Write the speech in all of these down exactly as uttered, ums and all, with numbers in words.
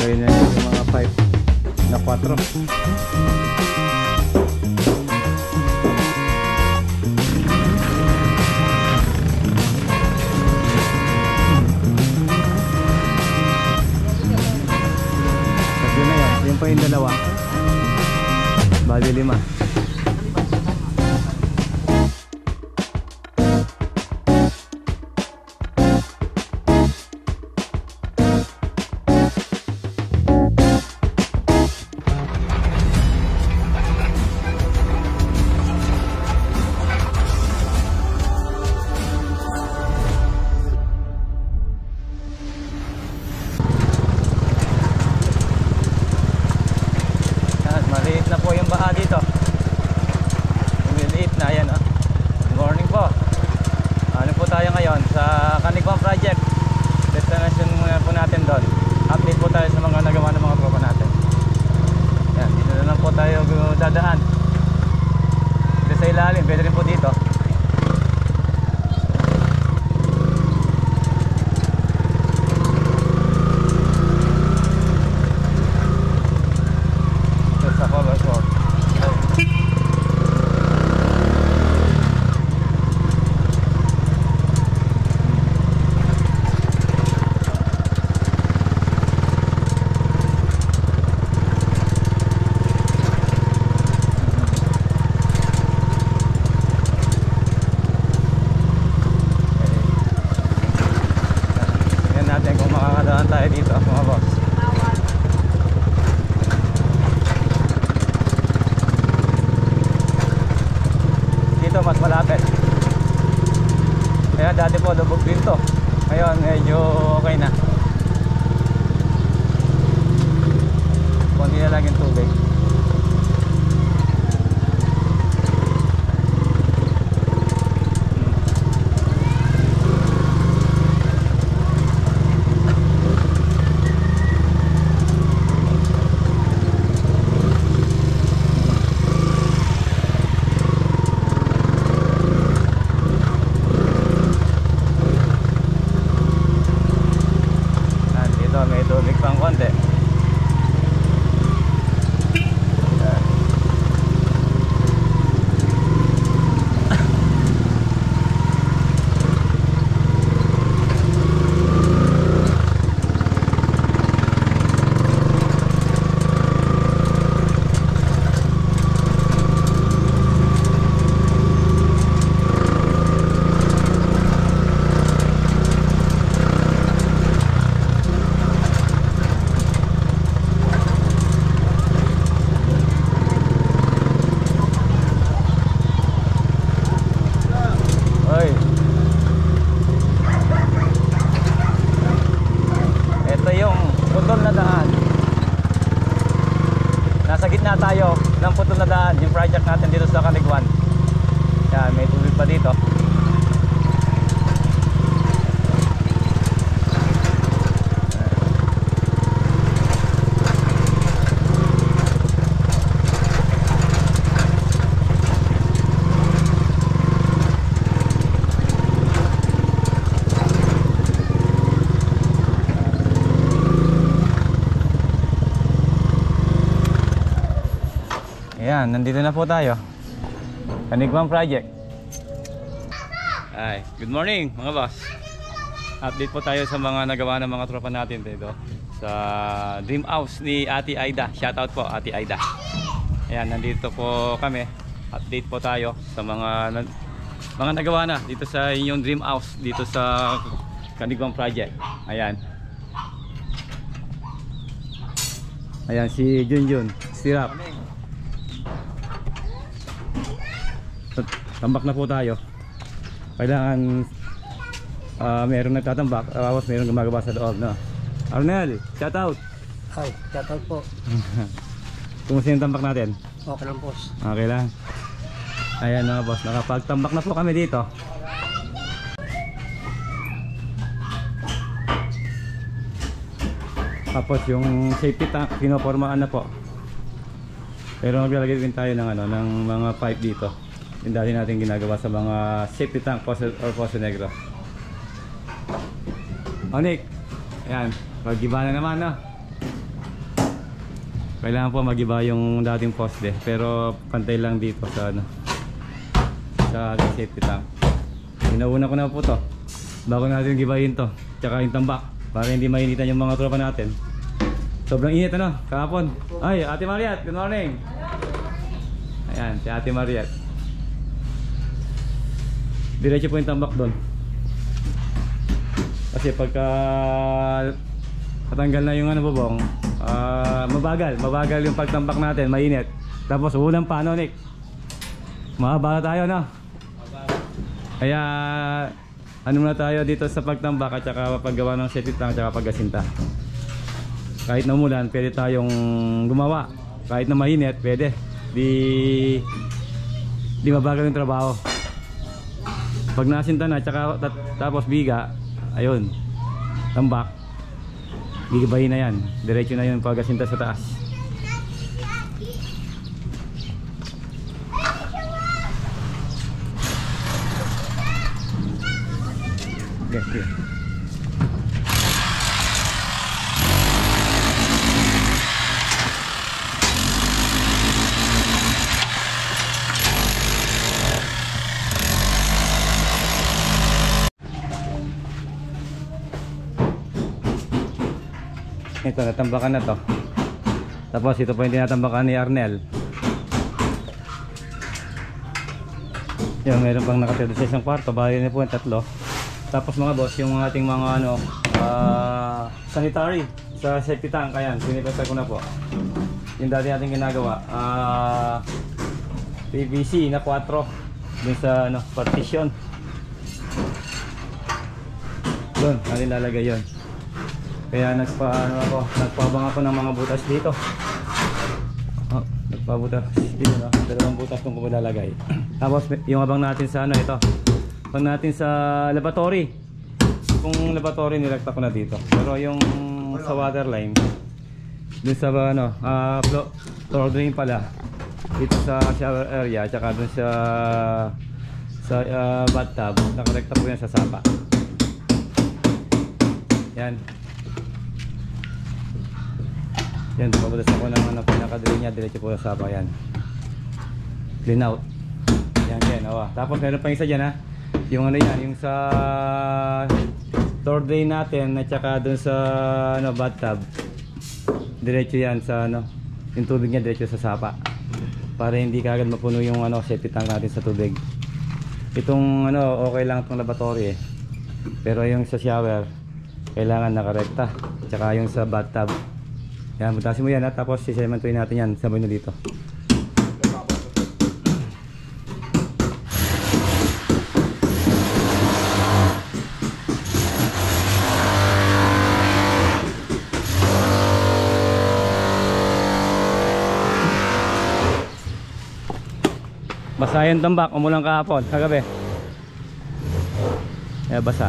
Gagawin na yung mga pipe na kwatro. Tatlo na yan. Yung pa yung dalawa. Bali lima. Dadaan dito sa ilalim, pwede rin po dito. Ito sa Color Sword. Tayo dito mga boss. Dito mas malapit. Kaya dati po lubog dito. Ngayon medyo okay na. Konti na lang yung tubig. May tubig pang konti. Nasa gitna tayo ng putol na daan, yung project natin dito sa Caniguan. Yan, may tubig pa dito. Ayan, nandito na po tayo. Caniguan Project. Ay, good morning mga boss. Update po tayo sa mga nagawa ng mga tropa natin dito sa dream house ni Ate Aida. Shoutout po Ate Aida. Ayan, nandito po kami. Update po tayo sa mga mga nagawa na dito sa inyong dream house dito sa Caniguan Project. Ayan. Ayan si Junjun, Sirap. Tambak na po tayo. Kailangan uh, meron nagtatambak, tapos meron gumagawa sa loob, no? Arnel, shout out. Hi, shout out po. Kumusta yung tambak natin? Okay lang, boss. Okay lang. Ayan mga boss, nakapagtambak na po kami dito. Tapos yung safety tank pinopormaan na po. Pero maglalagay din tayo ng ano, ng mga pipe dito. Yung dati natin ginagawa sa mga safety tank Poso, or Poso Negro. Onik, ayan, pag-iba na naman, no? Kailangan po mag-iba yung dating poste, pero pantay lang dito sa ano, sa safety tank. Inauna ko na po to bago natin gibahin to, tsaka yung tambak para hindi mainitan yung mga tropa natin. Sobrang init ano, kahapon. Ay, Ate Mariat, good morning. Ayan, si Ate Mariat. Diretso po yung tambak doon. Kasi pagka natanggal na yung ano bubong, uh, mabagal, mabagal yung pagtambak natin, mainit. Tapos ulang pa, ano Nick? Mahaba tayo, no? Kaya ano na tayo dito sa pagtambak at saka paggawa ng safety tank at saka paggasinta. Kahit na umulan, pwede tayong gumawa. Kahit na mainit, pwede. Di di mabagal yung trabaho. Pag nasinta na, tsaka tapos biga, ayun, tambak, gigibahin na yan. Diretso na yun paggasinta sa taas. Okay, okay. Ito, natambakan na to. Tapos ito po yung tinatambakan ni Arnel. Yung meron pang nakatira sa isang kwarto, bali na po yung tatlo. Tapos mga boss, yung ating mga ano, uh, sanitary sa safety tank, ayan, pinipasa ko na po. Yung dati natin ginagawa, uh, P V C na four dun sa ano, partition. Doon, natin lalagay yun. Kaya nagpa, ano ako, nagpabang ako ng mga butas dito. Oh, nagpabutas dito na, dalawang butas kung kumalalagay. Tapos yung abang natin sa ano, ito. Pag natin sa laboratory. Kung laboratory nilagta ko na dito. Pero yung sa water line, dun sa ano, uh, floor drain pala. Dito sa shower area, tsaka dun sa sa uh, bathtub, nakarekta po yan sa sapa. Yan. Yan, pabulas ako ng ano, pinaka-drain niya, diretso po sa sapa yan. Clean out. Yan, yan, awa. Tapos meron pa isa dyan ha. Yung ano yan, yung sa floor drain natin at saka dun sa ano, bathtub. Diretso yan sa ano, yung tubig niya diretso sa sapa. Para hindi kagad mapuno yung ano, safety tank natin sa tubig. Itong ano, okay lang itong laboratory eh. Pero yung sa shower, kailangan nakarekta. Tsaka yung sa bathtub. Yan, butasin mo yan ha, tapos sisementuin natin yan, sabay na dito. Basa yung tambak, umulang kahapon, kagabi. Kaya basa.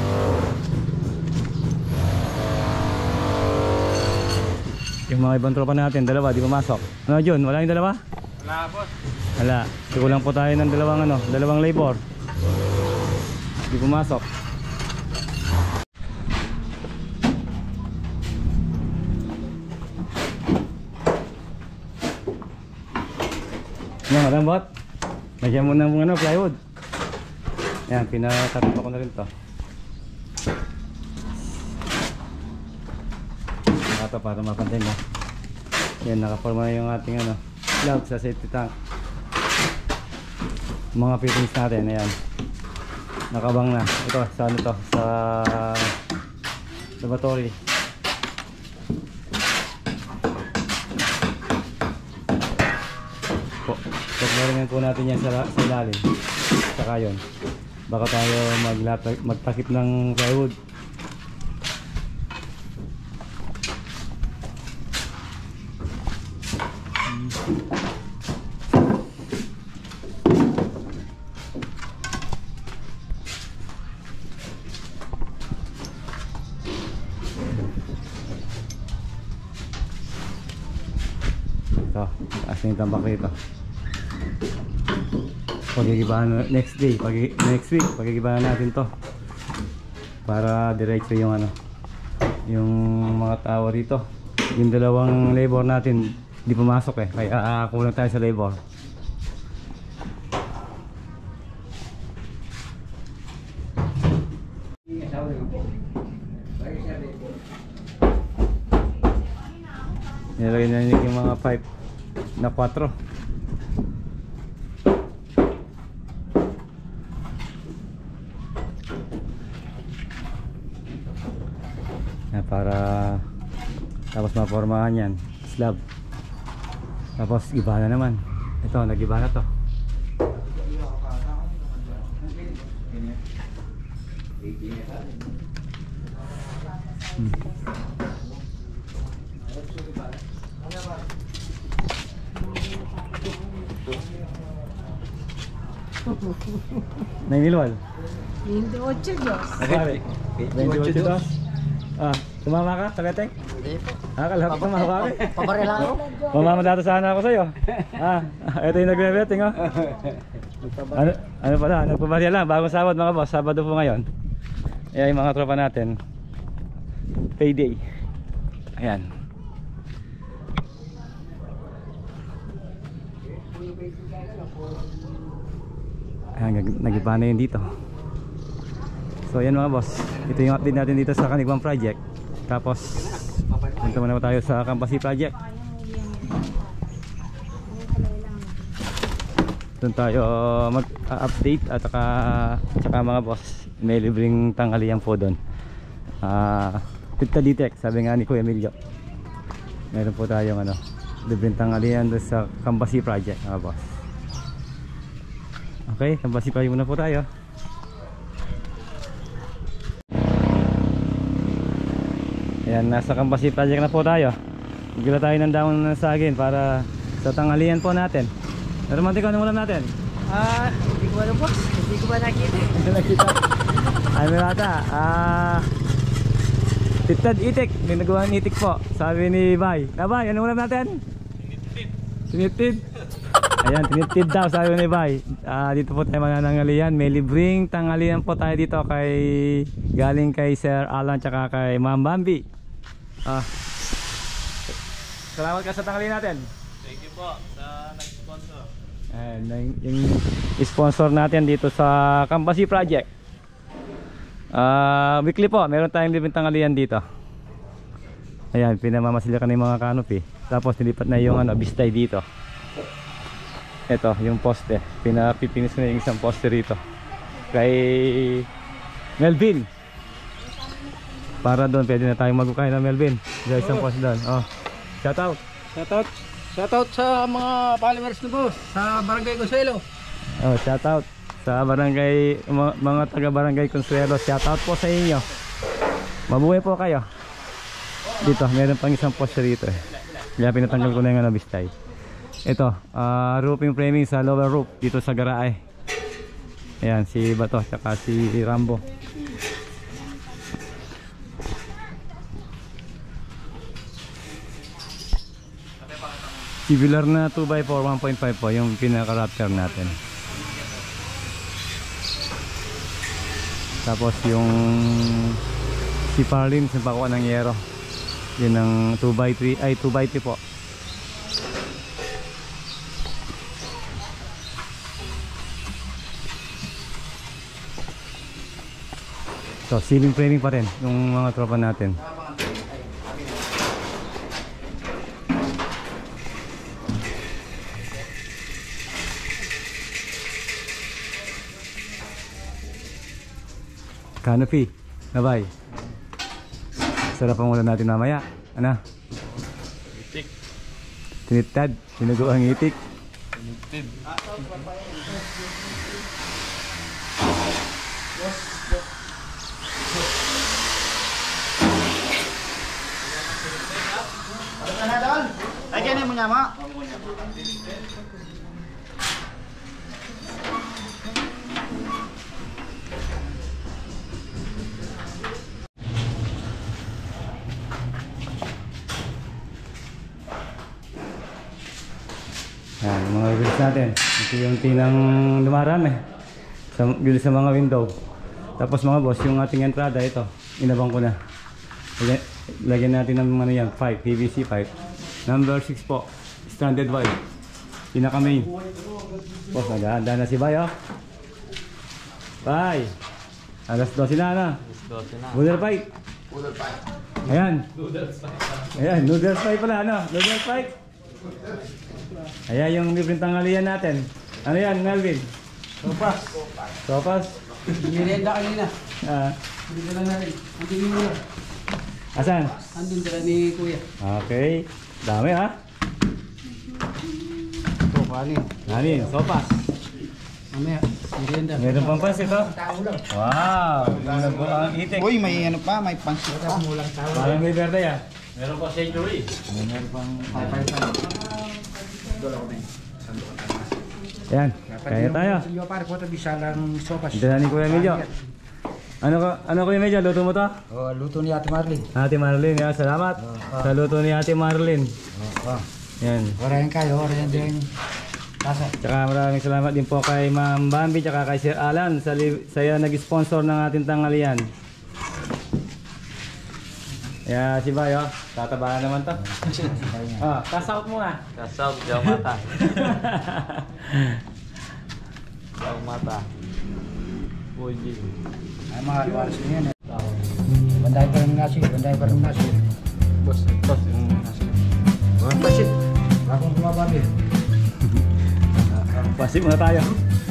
Yung mga ibang tropa natin, dalawa, di pumasok. Ano Jun, wala yung dalawa? Wala boss. Wala. Kulang po tayo ng dalawang ano, dalawang labor. Di pumasok. Yan, malambot. Lagyan mo ng ano, plywood. Yan, pinatatampa ko na rin to. Ito para mapantay mo. Yan, nakaforma na yung ating ano, plug sa safety tank. Mga fittings natin, ayan. Nakabang na. Ito, sa ano to, sa laboratory. Po, paglaringan po natin yan sa, sa ilalim. Saka yun. Baka tayo magtakip ng plywood. Ito, taas na yung tambak rito. Pagigibahan next day, pag next week, pagigibahan natin to para diretso yung ano, yung mga tower rito. Yung dalawang labor natin di pumasok eh, kaya uh, kulang tayo sa labor. Nilagay na yung mga pipe na four. Na para tapos mapormahan yan, slab. Tapos iba na naman. Ito, nag-iba na to. Hmm. Nainilwal? twenty-eight dos. Pare, twenty-eight dos. Ah, tumama ka sa beteng? Hindi po. Ah, kalahap ka mga pare. Pabari lang ako. Mamamadato sana ako sa'yo. Ah, ito yung nagbe-betting oh. Ano, ano pala, nagpabarya lang, bagong sabad mga boss, Sabado po ngayon. Ayan yung mga tropa natin. Payday. Ayan. Ayan, nag-iba na yun dito. So ayan mga boss, ito yung update natin dito sa Kanigwang Project. Tapos punta muna tayo sa Campasi Project. Doon tayo mag-update at saka, saka mga boss, may libreng tanghalian po doon. uh, Tita Ditec, sabi nga ni Kuya Emilio, meron po tayong ano, libreng tanghalian doon sa Campasi Project mga boss. Okay, Campasi Project muna po tayo. Ayan, nasa Campasi Project na po tayo. Bigla tayo ng dahon ng saging para sa tanghalian po natin. Pero mantik, anong ulam natin? Ah, hindi ko alam boss. Hindi ko ba nakita? Hindi nakita. Ano nata? Ah, Titad itik. May nagawang itik po. Sabi ni Bay. Na Bay, anong ulam natin? Tinitid. Tinitid? Ayan, tinitid daw sabi ni Bay. Ah, dito po tayo mananangalian. May libreng tanghalian po tayo dito kay galing kay Sir Alan tsaka kay Ma'am Bambi. Ah, salamat ka sa tanghalian natin. Thank you po sa nag-sponsor. Ayan, yung sponsor natin dito sa Campasi Project. Ah, weekly po, meron tayong libreng tanghalian dito. Ayan, pinamamasilyakan ng mga canopy. Tapos nilipat na yung ano, bistay dito. Ito, yung poste. Pinapipinis na yung isang poste rito kay Melvin. Para doon, pwede na tayong magkukain ng Melvin. Diyan isang poste doon. Oh, shout out. Shout out. Shout out sa mga followers ni boss sa Barangay Consuelo. Oh, shout out sa barangay, mga, mga taga Barangay Consuelo. Shout out po sa inyo. Mabuhay po kayo. Dito, meron pang isang poste rito eh. Kaya pinatanggal ko na yung ano, bistay. Ito, uh, roofing framing sa lower roof dito sa Garaay. Ayan, si Bato tsaka si Rambo. Tubular na two by four, one point five po yung pinaka-raptor natin. Tapos yung si Parlin, yung pakuha ng yero. Yun ang two by three, ay two by three po. So, ceiling framing pa rin yung mga tropa natin. Canopy, nabay. Sarap ang ulam natin mamaya. Ano? Itik. Tinitad, sinuguang itik. Tinitid. Ay, kaya mo nyama. Yan, yung mga grills natin. Ito yung tinang lumarami sa, grills sa mga window. Tapos mga boss, yung ating entrada ito, inabang ko na. Lagyan, lagyan natin ng ano yan, pipe, P V C pipe. Number six po, stranded wire. Pinaka main. Boss, nag-aanda na si Bay, oh. Bay, alas dose na, ano? Dose na. Noodle pipe. Ayan. Ayan, noodles pipe pala, ano? Noodles pipe. Ayan yung libreng tanghalian natin. Ano yan, Melvin? Sopas. Sopas? Merienda kanina. Ah, Hindi ko lang natin. Hindi mo lang. asan? Andun dala ni Kuya. Okay. Dami, ha? Ito, kanin. Nanin, sopas. Mamaya, merienda. Meron pang pansit, oh. Wow! Ang ang itik. Uy, may ano pa, may pansit pa. Parang may verde, ah. Meron pa century. Meron pang... Doon Ayan, kaya tayo. Sige, pare, po ito bisa lang sopas. Ito na ni Kuya Medyo. Ano ko, ano Kuya Medyo, luto mo to? Oh, luto ni Ate Marlene. Ate Marlene, ya, salamat. Sa luto ni Ate Marlene. Oh, oh. Yan. Orayan kayo, orayan din. Kasa. Tsaka maraming salamat din po kay Ma'am Bambi tsaka kay Sir Alan sa li- saya nag-sponsor ng ating tanghalian. Kaya si Bayo, tatabahan naman to. Ah, cash out muna. Kasab, jaw mata. Jaw mata. Puji. Ay, mga luwaras na yan. Banday pa rin nasi, banday pa rin nasi. Bos, bos yung nasa. Ang pasit. Bakong kumababi. Pasip muna tayo.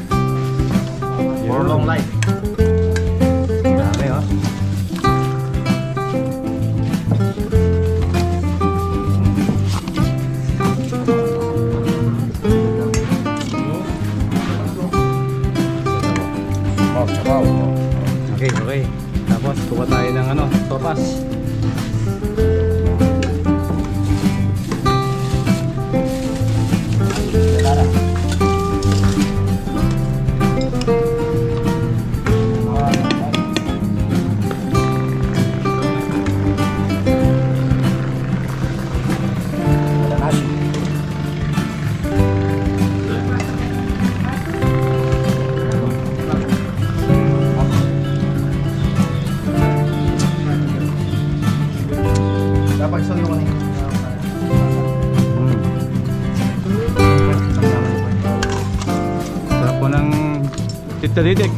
For long life. Dami, oh. Wow, wow. Okay, okay. Tapos kuha tayo ng ano, sopas. Tara. Nasi. Dapat sa iyo Hmm. Sarap po ng titalidik.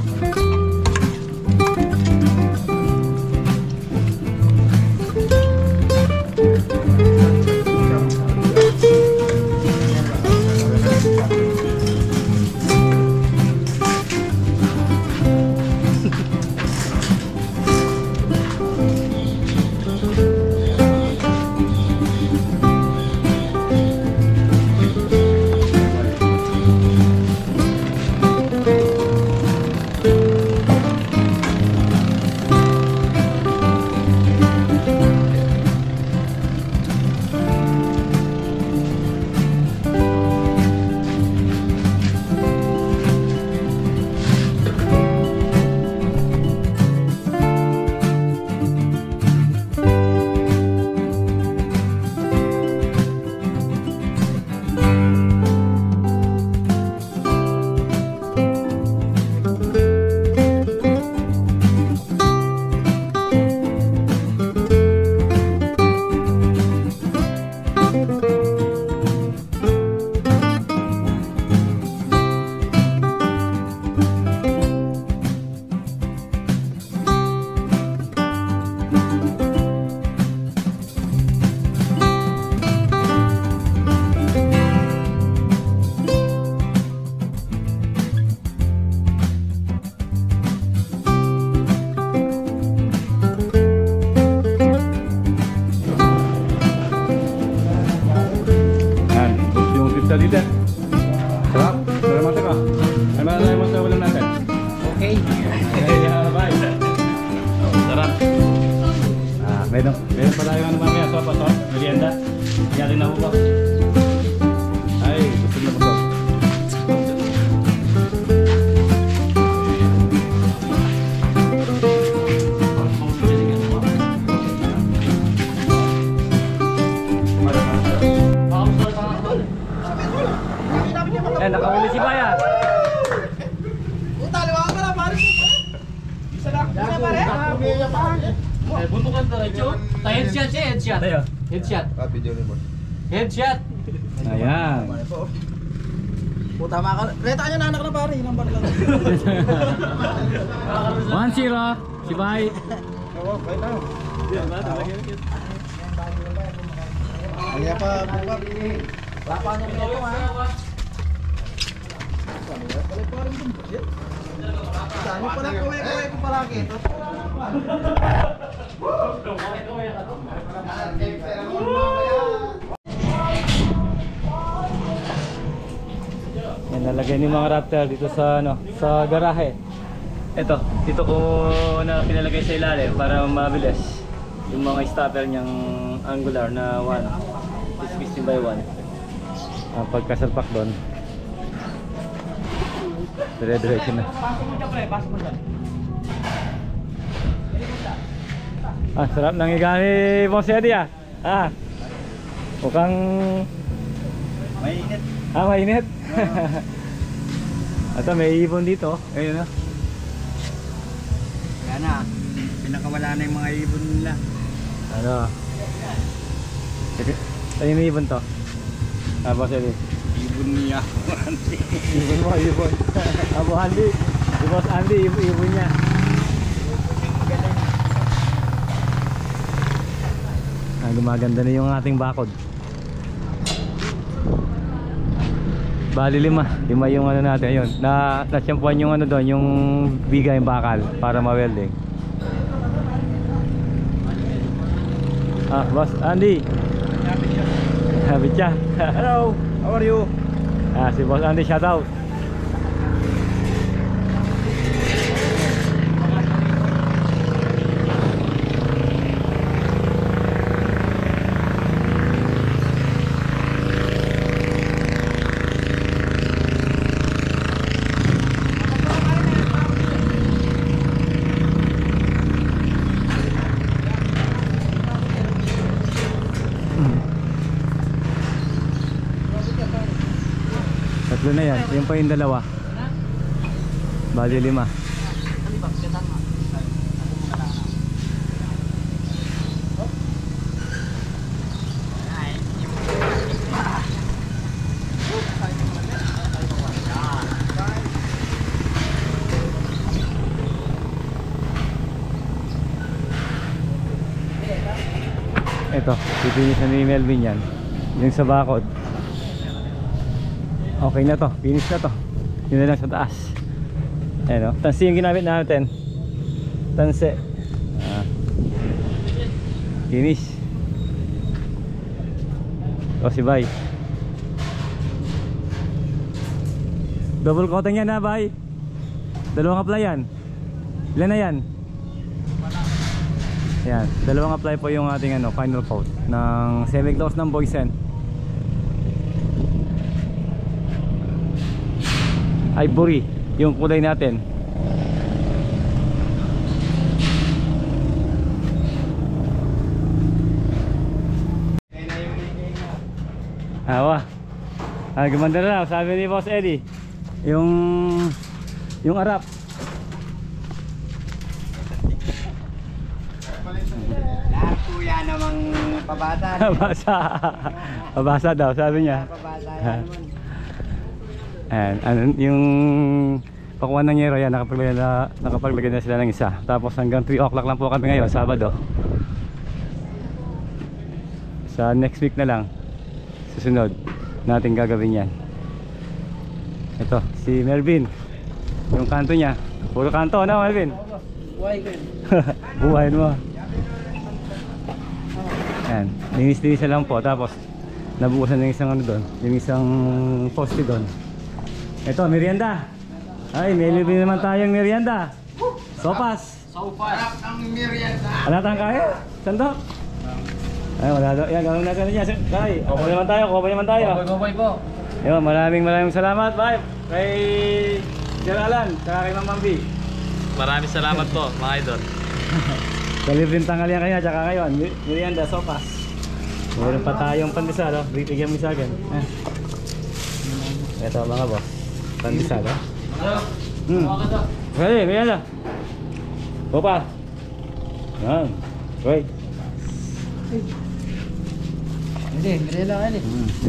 Yan, yung titalidik. Sarap, salamat ka. Ano ba tayo mo sa ulam natin? Okay. Yeah, bye. Oh, sarap. Ah, meron, meron pa tayo ano mamaya, sopas, oh, merienda. Yari na po. Ay, gusto na po. Eh, nakahuli si Baya. Eh, buntukan diretso. Ta headshot siya, headshot. Tayo. Headshot. Ah, video rin, boss. Headshot. Ayan. Puta, maka... Reta nyo na anak na pare, ilang bar lang. one zero. Si Bay. Oo, bye now. Kaya pa, buka. Lapa niya nito, ha? Saan pala kuwi-kuwi ko palagi ito? Yan, nalagay ni mga Raptor dito sa ano, sa garahe. Ito, dito ko na pinalagay sa ilalim para mabilis yung mga stopper niyang angular na one sixteen by one. Ang pagkasalpak doon, dire-diretso na. Pasok mo dyan, pre. Pasok mo dyan. Ah, sarap ng higa ni Boss Eddie ah. Ah, mukhang Mainit. ah, mainit. Ito, may ibon dito. Ayun na. Kaya na, pinakawala na yung mga ibon nila. Ano? Ayun yung ibon to. Ah, Boss Eddie. Ibon niya. Ibon mo, ibon. Abo Andy. Si Boss Andy, ibon, ibon niya. Ah, gumaganda na yung ating bakod. Bali lima. Lima yung ano natin. Ayun. Na, nasyampuan yung ano doon, yung bigay yung bakal para ma-welding. Ah, Boss Andy. Habit siya. Hello, how are you? Ah, si Boss Andy, shout out. Tatlo na yan, yung pa yung dalawa. Bali lima. Ito, pipinisan ni Melvin yan. Yung sa bakod. Okay na to, finish na to. Yun na lang sa taas. Ayan o, tansi yung ginamit natin. Tansi. Ah. Finish. O si Bay. Double coating yan na Bay. Dalawang apply yan. Ilan na yan? Ayan, dalawang apply po yung ating ano, final coat ng semi-gloss ng Boysen. Ivory yung kulay natin. Awa. Ah, gumanda na, sabi ni Boss Eddie. Yung yung arap. Lahat kuya namang pabasa. Pabasa. Pabasa daw, sabi niya. Pabasa yan naman. Ayan, ano, yung pakuha ng yero yan, nakapaglagay na, nakapaglagay na sila ng isa. Tapos hanggang three o'clock lang po kami ngayon, Sabado. Sa next week na lang, susunod natin gagawin yan. Ito, si Melvin. Yung kanto niya, puro kanto, ano Melvin? Buhay ko yun. Buhayin mo. Ayan, linis-linis na lang po. Tapos nabukasan ng isang ano doon, yung isang poste doon. Ito, merienda. Ay, may libre naman tayong merienda. Sopas. Sopas. Ang merienda. Wala tayong kaya? Sandok? Ay, wala daw. Yan, gawin natin niya. Ay, kuha naman tayo, kuha naman tayo. Bye-bye po. Ayun, maraming maraming salamat, bye. Kay Sir Alan, saka kay Ma'am Mambi. Maraming salamat po, mga idol. Sa libreng tanghalian kanya, tsaka ngayon, merienda, sopas. Meron pa tayong pandesal, oh. Bigyan mo sa akin. Eh. Ito mga boss, pandesal, oh. Hmm. Okay, merienda. Sopas. Yan. Wait. Hindi, hindi lang yan eh.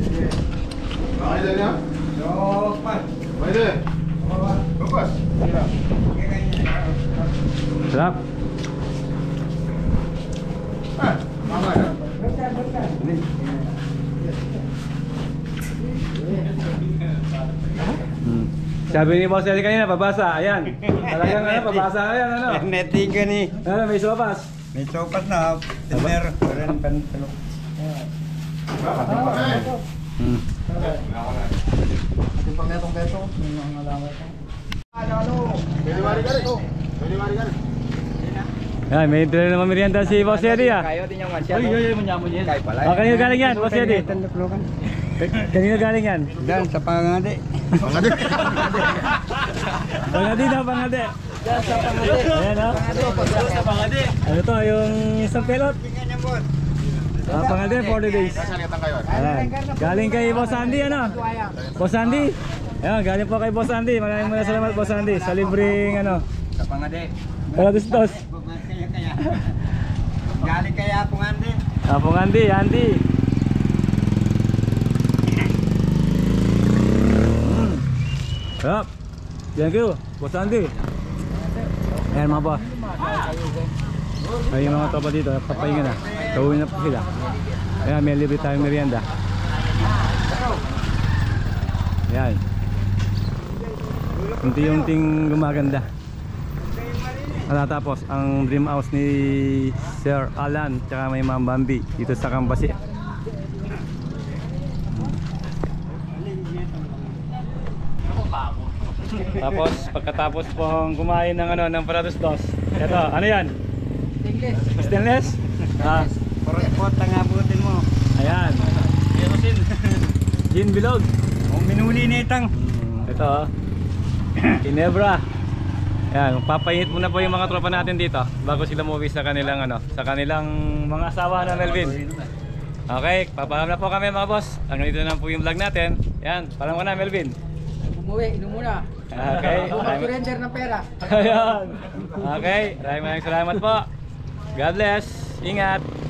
Sarap. Hmm. Sabi ni Boss Eddie kanina, pabasa. Ayan. Talagang ano, pabasa. Ayan, ano. Neting ka ni. Ano, may sopas. May sopas na. Tiner. Ren pantalo. Hmm. Ito pang gatong gato. May mga laway ko. Ano ano? Ayan, may intro naman merienda si Boss Eddie ah. Kayo din yung masyado. Uy, uy, uy, manyaman yan. Kay pala. Ah, kanino galing yan, Boss Eddie? Tanduklokan. Kanino galing yan? Dan sa pangade. Pangadi na, pangadi. Dan sa pangade. Ayan o. Sa pangade. Ano to, yung isang pelot? Ah, pangadi, forty days. Ayan. Galing kay Boss Andy, ano? Boss Andy? Ayan, galing po kay Boss Andy. Maraming maraming salamat, Boss Andy. Sa libreng, ano? Sa pangade. Kalados-dos. Kaya kaya. Galing kaya pangade. Ah, Pong Andy, Andy. Mm. Sarap. Thank you, Boss Andy. Ayan mga boss. Ay yung mga tropa dito, papahinga na. Tawin na po sila. Ayan, may libre tayong merienda. Ayan. Unti-unting gumaganda. Natapos ang dream house ni Sir Alan tsaka may Ma'am Bambi dito sa Kambasi. Tapos pagkatapos pong kumain ng ano ng Parados Dos. Ito, ano 'yan? English. Stainless? Ah, Report ang abutin mo. ayan. Kerosin. Gin bilog. Kung minuli nitang. Hmm, ito oh. Ginebra. Ayan, papainit muna po yung mga tropa natin dito bago sila umuwi sa kanilang ano, sa kanilang mga asawa na Melvin. Okay, papaalam na po kami mga boss. Hanggang dito na po yung vlog natin. Ayan, parang muna Melvin. Umuwi, inom muna. Okay. Mag-surrender ng pera. Ayan. Okay, maraming maraming salamat po. God bless. Ingat.